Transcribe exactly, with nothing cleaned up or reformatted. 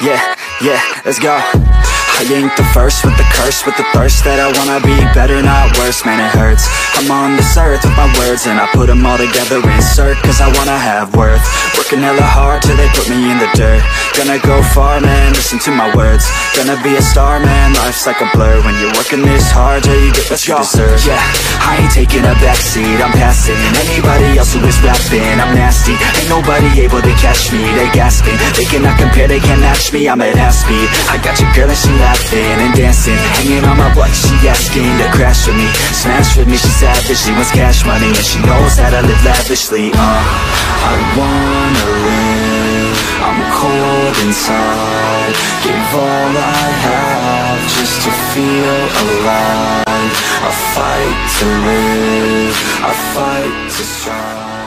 Yeah, yeah, let's go. I ain't the first with the curse, with the thirst that I wanna be better, not worse, man it hurts. I'm on this earth with my words and I put them all together, insert, cause I wanna have worth. Working hella hard till they put me in the dirt. Gonna go far, man, listen to my words. Gonna be a star, man, life's like a blur. When you're working this hard, yeah, you get what you deserve. Yeah, I ain't taking a backseat, I'm passing anybody else who is rapping. I'm nasty, ain't nobody able to catch me. They gasping, they cannot compare, they can't match me. I'm at half speed, I got your girl and she laughing and dancing, hanging on my butt, she asking to crash with me, smash with me. She's savage, she wants cash money and she knows that I live lavishly. Uh, I wanna live, I'm cold inside, give all I have just to feel alive. I fight to live, I fight to strive.